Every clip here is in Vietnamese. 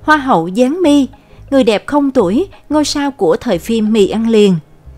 Hoa hậu Giáng My, người đẹp không tuổi, ngôi sao của thời phim Mì ăn liền.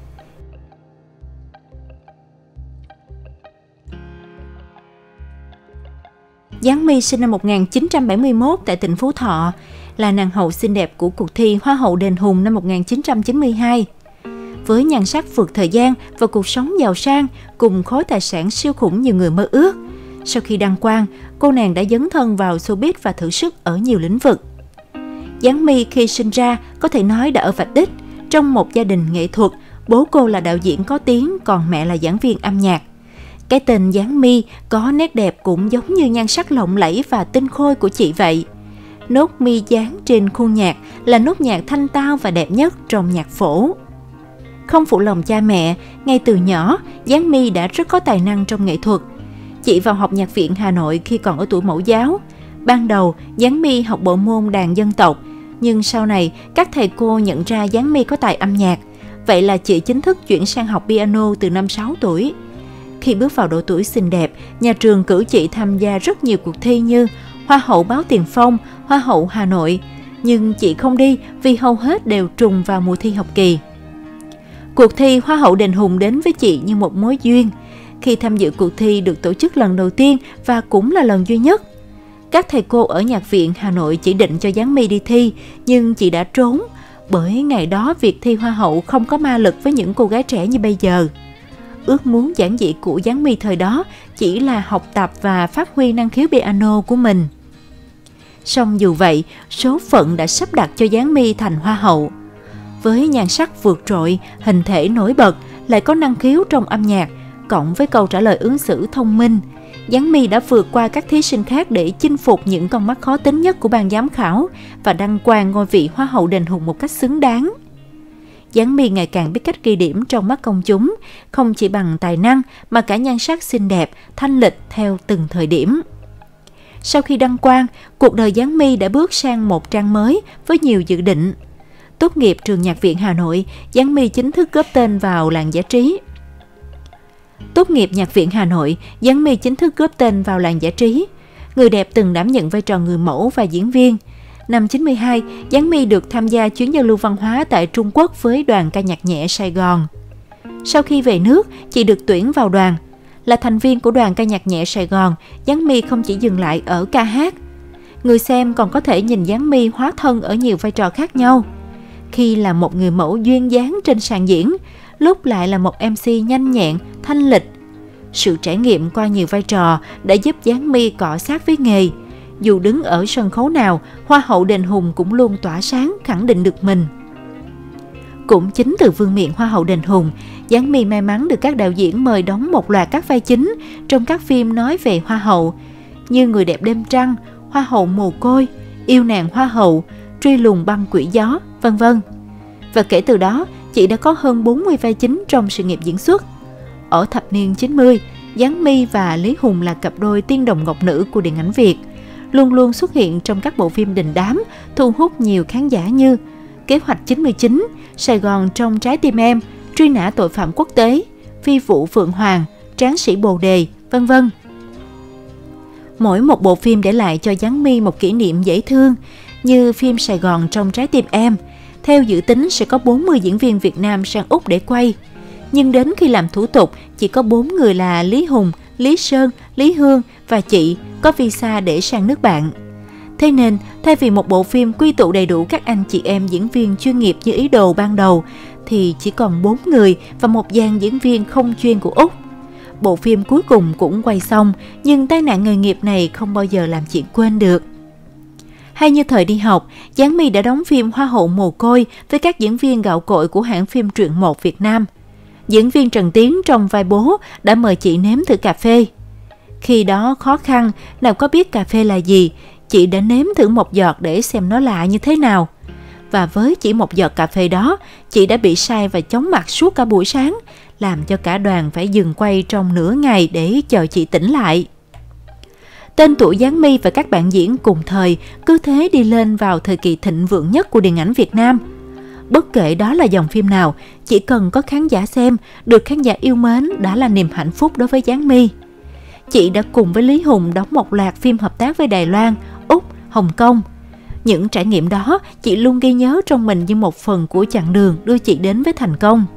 Giáng My sinh năm 1971 tại tỉnh Phú Thọ, là nàng hậu xinh đẹp của cuộc thi Hoa hậu Đền Hùng năm 1992. Với nhan sắc vượt thời gian và cuộc sống giàu sang cùng khối tài sản siêu khủng nhiều người mơ ước, sau khi đăng quang, cô nàng đã dấn thân vào showbiz và thử sức ở nhiều lĩnh vực. Giáng My khi sinh ra có thể nói đã ở vạch đích. Trong một gia đình nghệ thuật, bố cô là đạo diễn có tiếng, còn mẹ là giảng viên âm nhạc. Cái tên Giáng My có nét đẹp cũng giống như nhan sắc lộng lẫy và tinh khôi của chị vậy. Nốt mi dán trên khuôn nhạc là nốt nhạc thanh tao và đẹp nhất trong nhạc phổ. Không phụ lòng cha mẹ, ngay từ nhỏ, Giáng My đã rất có tài năng trong nghệ thuật. Chị vào học Nhạc viện Hà Nội khi còn ở tuổi mẫu giáo. Ban đầu, Giáng My học bộ môn đàn dân tộc, nhưng sau này các thầy cô nhận ra Giáng My có tài âm nhạc. Vậy là chị chính thức chuyển sang học piano từ năm 6 tuổi. Khi bước vào độ tuổi xinh đẹp, nhà trường cử chị tham gia rất nhiều cuộc thi như Hoa hậu Báo Tiền Phong, Hoa hậu Hà Nội. Nhưng chị không đi vì hầu hết đều trùng vào mùa thi học kỳ. Cuộc thi Hoa hậu Đền Hùng đến với chị như một mối duyên. Khi tham dự cuộc thi được tổ chức lần đầu tiên và cũng là lần duy nhất. Các thầy cô ở Nhạc viện Hà Nội chỉ định cho Giáng My đi thi, nhưng chị đã trốn. Bởi ngày đó việc thi Hoa hậu không có ma lực với những cô gái trẻ như bây giờ. Ước muốn giản dị của Giáng My thời đó chỉ là học tập và phát huy năng khiếu piano của mình. Song dù vậy, số phận đã sắp đặt cho Giáng My thành Hoa hậu. Với nhan sắc vượt trội, hình thể nổi bật, lại có năng khiếu trong âm nhạc, cộng với câu trả lời ứng xử thông minh, Giáng My đã vượt qua các thí sinh khác để chinh phục những con mắt khó tính nhất của ban giám khảo và đăng quang ngôi vị Hoa hậu Đền Hùng một cách xứng đáng. Giáng My ngày càng biết cách ghi điểm trong mắt công chúng, không chỉ bằng tài năng mà cả nhan sắc xinh đẹp, thanh lịch theo từng thời điểm. Sau khi đăng quang, cuộc đời Giáng My đã bước sang một trang mới với nhiều dự định. Tốt nghiệp trường Nhạc viện Hà Nội, Giáng My chính thức góp tên vào làng giải trí. Người đẹp từng đảm nhận vai trò người mẫu và diễn viên. Năm 92, Giáng My được tham gia chuyến giao lưu văn hóa tại Trung Quốc với đoàn ca nhạc nhẹ Sài Gòn. Sau khi về nước, chị được tuyển vào đoàn. Là thành viên của đoàn ca nhạc nhẹ Sài Gòn, Giáng My không chỉ dừng lại ở ca hát. Người xem còn có thể nhìn Giáng My hóa thân ở nhiều vai trò khác nhau. Khi là một người mẫu duyên dáng trên sàn diễn, lúc lại là một MC nhanh nhẹn, thanh lịch. Sự trải nghiệm qua nhiều vai trò đã giúp Giáng My cọ sát với nghề. Dù đứng ở sân khấu nào, Hoa hậu Đền Hùng cũng luôn tỏa sáng, khẳng định được mình. Cũng chính từ vương miện Hoa hậu Đền Hùng, Giáng My may mắn được các đạo diễn mời đóng một loạt các vai chính trong các phim nói về Hoa hậu, như Người đẹp đêm trăng, Hoa hậu mồ côi, Yêu nàng Hoa hậu, Truy lùng băng quỷ gió, vân vân. Và kể từ đó, chị đã có hơn 40 vai chính trong sự nghiệp diễn xuất. Ở thập niên 90, Giáng My và Lý Hùng là cặp đôi tiên đồng ngọc nữ của điện ảnh Việt, luôn luôn xuất hiện trong các bộ phim đình đám, thu hút nhiều khán giả như Kế hoạch 99, Sài Gòn trong trái tim em, Truy nã tội phạm quốc tế, Phi vụ Phượng Hoàng, Tráng sĩ Bồ đề, vân vân. Mỗi một bộ phim để lại cho Giáng My một kỷ niệm dễ thương, như phim Sài Gòn trong trái tim em. Theo dự tính sẽ có 40 diễn viên Việt Nam sang Úc để quay. Nhưng đến khi làm thủ tục, chỉ có 4 người là Lý Hùng, Lý Sơn, Lý Hương và chị có visa để sang nước bạn. Thế nên, thay vì một bộ phim quy tụ đầy đủ các anh chị em diễn viên chuyên nghiệp như ý đồ ban đầu, thì chỉ còn 4 người và một dàn diễn viên không chuyên của Úc. Bộ phim cuối cùng cũng quay xong, nhưng tai nạn nghề nghiệp này không bao giờ làm chị quên được. Hay như thời đi học, Giáng My đã đóng phim Hoa hậu mồ côi với các diễn viên gạo cội của hãng phim Truyện 1 Việt Nam. Diễn viên Trần Tiến trong vai bố đã mời chị nếm thử cà phê. Khi đó khó khăn, nào có biết cà phê là gì, chị đã nếm thử một giọt để xem nó lạ như thế nào. Và với chỉ một giọt cà phê đó, chị đã bị say và chóng mặt suốt cả buổi sáng, làm cho cả đoàn phải dừng quay trong nửa ngày để chờ chị tỉnh lại. Tên tuổi Giáng My và các bạn diễn cùng thời cứ thế đi lên vào thời kỳ thịnh vượng nhất của điện ảnh Việt Nam. Bất kể đó là dòng phim nào, chỉ cần có khán giả xem, được khán giả yêu mến đã là niềm hạnh phúc đối với Giáng My. Chị đã cùng với Lý Hùng đóng một loạt phim hợp tác với Đài Loan, Úc, Hồng Kông. Những trải nghiệm đó chị luôn ghi nhớ trong mình như một phần của chặng đường đưa chị đến với thành công.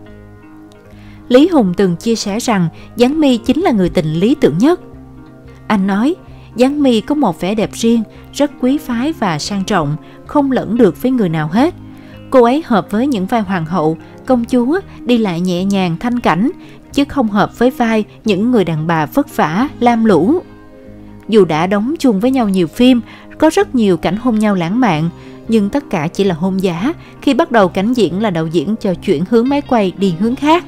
Lý Hùng từng chia sẻ rằng Giáng My chính là người tình lý tưởng nhất. Anh nói, Giáng My có một vẻ đẹp riêng, rất quý phái và sang trọng, không lẫn được với người nào hết. Cô ấy hợp với những vai hoàng hậu, công chúa, đi lại nhẹ nhàng thanh cảnh, chứ không hợp với vai những người đàn bà vất vả, lam lũ. Dù đã đóng chung với nhau nhiều phim, có rất nhiều cảnh hôn nhau lãng mạn, nhưng tất cả chỉ là hôn giả, khi bắt đầu cảnh diễn là đạo diễn cho chuyển hướng máy quay đi hướng khác.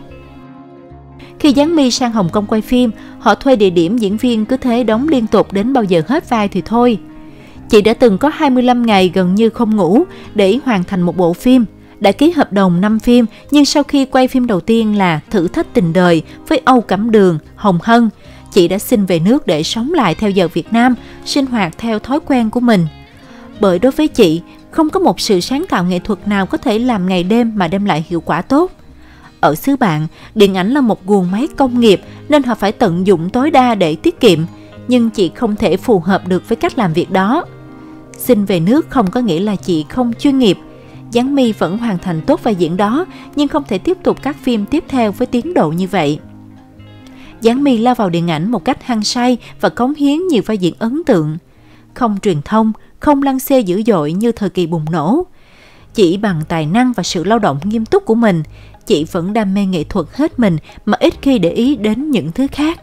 Khi Giáng My sang Hồng Kông quay phim, họ thuê địa điểm diễn viên cứ thế đóng liên tục đến bao giờ hết vai thì thôi. Chị đã từng có 25 ngày gần như không ngủ để hoàn thành một bộ phim. Đã ký hợp đồng 5 phim, nhưng sau khi quay phim đầu tiên là Thử thách tình đời với Âu Cẩm Đường, Hồng Hân, chị đã xin về nước để sống lại theo giờ Việt Nam, sinh hoạt theo thói quen của mình. Bởi đối với chị, không có một sự sáng tạo nghệ thuật nào có thể làm ngày đêm mà đem lại hiệu quả tốt. Ở xứ bạn, điện ảnh là một guồng máy công nghiệp nên họ phải tận dụng tối đa để tiết kiệm, nhưng chị không thể phù hợp được với cách làm việc đó. Xin về nước không có nghĩa là chị không chuyên nghiệp. Giáng My vẫn hoàn thành tốt vai diễn đó, nhưng không thể tiếp tục các phim tiếp theo với tiến độ như vậy. Giáng My lao vào điện ảnh một cách hăng say và cống hiến nhiều vai diễn ấn tượng. Không truyền thông, không lăng xê dữ dội như thời kỳ bùng nổ. Chỉ bằng tài năng và sự lao động nghiêm túc của mình, chị vẫn đam mê nghệ thuật hết mình mà ít khi để ý đến những thứ khác.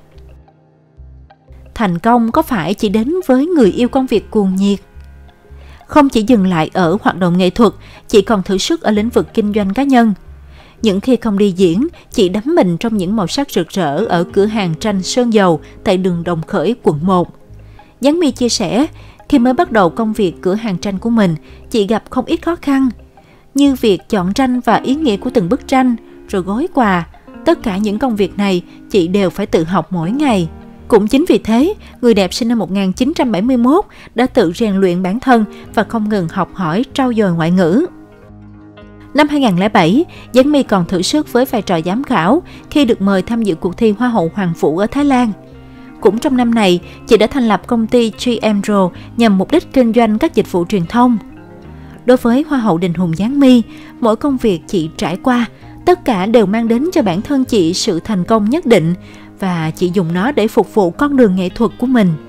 Thành công có phải chỉ đến với người yêu công việc cuồng nhiệt? Không chỉ dừng lại ở hoạt động nghệ thuật, chị còn thử sức ở lĩnh vực kinh doanh cá nhân. Những khi không đi diễn, chị đắm mình trong những màu sắc rực rỡ ở cửa hàng tranh sơn dầu tại đường Đồng Khởi, quận 1. Giáng My chia sẻ, khi mới bắt đầu công việc cửa hàng tranh của mình, chị gặp không ít khó khăn, như việc chọn tranh và ý nghĩa của từng bức tranh, rồi gói quà. Tất cả những công việc này chị đều phải tự học mỗi ngày. Cũng chính vì thế, người đẹp sinh năm 1971 đã tự rèn luyện bản thân và không ngừng học hỏi, trau dồi ngoại ngữ. Năm 2007, Giáng My còn thử sức với vai trò giám khảo khi được mời tham dự cuộc thi Hoa hậu Hoàng vũ ở Thái Lan. Cũng trong năm này, chị đã thành lập công ty GMRO nhằm mục đích kinh doanh các dịch vụ truyền thông. Đối với Hoa hậu Đình Hùng Giáng My, mỗi công việc chị trải qua, tất cả đều mang đến cho bản thân chị sự thành công nhất định và chị dùng nó để phục vụ con đường nghệ thuật của mình.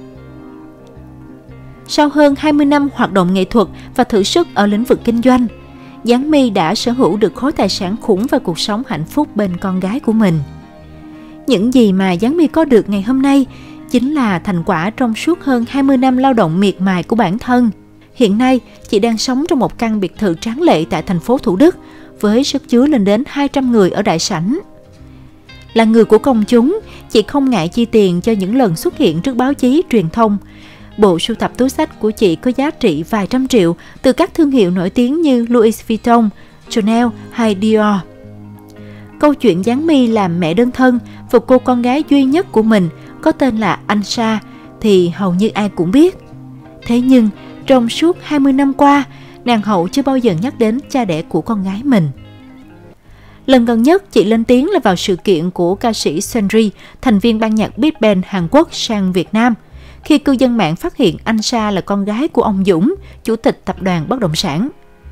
Sau hơn 20 năm hoạt động nghệ thuật và thử sức ở lĩnh vực kinh doanh, Giáng My đã sở hữu được khối tài sản khủng và cuộc sống hạnh phúc bên con gái của mình. Những gì mà Giáng My có được ngày hôm nay chính là thành quả trong suốt hơn 20 năm lao động miệt mài của bản thân. Hiện nay, chị đang sống trong một căn biệt thự tráng lệ tại thành phố Thủ Đức với sức chứa lên đến 200 người ở đại sảnh. Là người của công chúng, chị không ngại chi tiền cho những lần xuất hiện trước báo chí, truyền thông. Bộ sưu tập túi xách của chị có giá trị vài trăm triệu từ các thương hiệu nổi tiếng như Louis Vuitton, Chanel hay Dior. Câu chuyện Giáng My làm mẹ đơn thân và cô con gái duy nhất của mình có tên là Ansha thì hầu như ai cũng biết. Thế nhưng, trong suốt 20 năm qua, nàng hậu chưa bao giờ nhắc đến cha đẻ của con gái mình. Lần gần nhất chị lên tiếng là vào sự kiện của ca sĩ Seunri, thành viên ban nhạc Big Bang Hàn Quốc sang Việt Nam, khi cư dân mạng phát hiện Ansha là con gái của ông Dũng, chủ tịch tập đoàn bất động sản.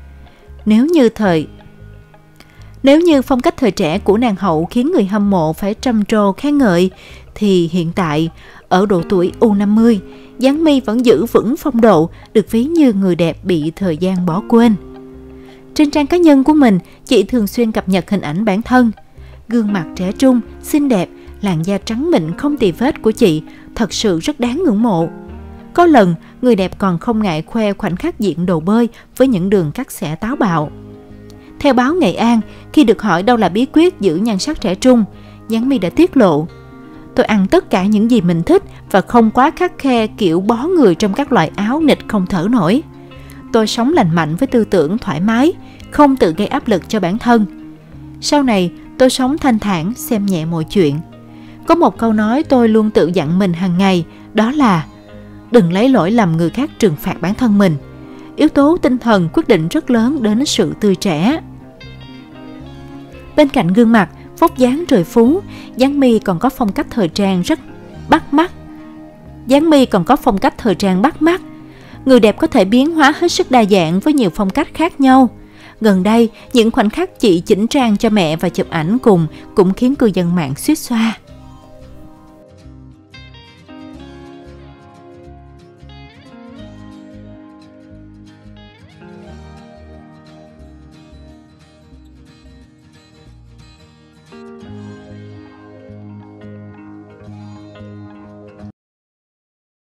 Nếu như phong cách thời trẻ của nàng hậu khiến người hâm mộ phải trầm trồ khen ngợi, thì hiện tại, ở độ tuổi U50, Giáng My vẫn giữ vững phong độ, được ví như người đẹp bị thời gian bỏ quên. Trên trang cá nhân của mình, chị thường xuyên cập nhật hình ảnh bản thân. Gương mặt trẻ trung, xinh đẹp, làn da trắng mịn không tì vết của chị thật sự rất đáng ngưỡng mộ. Có lần, người đẹp còn không ngại khoe khoảnh khắc diện đồ bơi với những đường cắt xẻ táo bạo. Theo báo Nghệ An, khi được hỏi đâu là bí quyết giữ nhan sắc trẻ trung, Giáng My đã tiết lộ: "Tôi ăn tất cả những gì mình thích và không quá khắt khe kiểu bó người trong các loại áo nịt không thở nổi. Tôi sống lành mạnh với tư tưởng thoải mái, không tự gây áp lực cho bản thân. Sau này, tôi sống thanh thản, xem nhẹ mọi chuyện. Có một câu nói tôi luôn tự dặn mình hàng ngày, đó là đừng lấy lỗi lầm người khác trừng phạt bản thân mình. Yếu tố tinh thần quyết định rất lớn đến sự tươi trẻ." Bên cạnh gương mặt, vóc dáng trời phú, Giáng My còn có phong cách thời trang rất bắt mắt. Người đẹp có thể biến hóa hết sức đa dạng với nhiều phong cách khác nhau. Gần đây, những khoảnh khắc chị chỉnh trang cho mẹ và chụp ảnh cùng cũng khiến cư dân mạng xuýt xoa.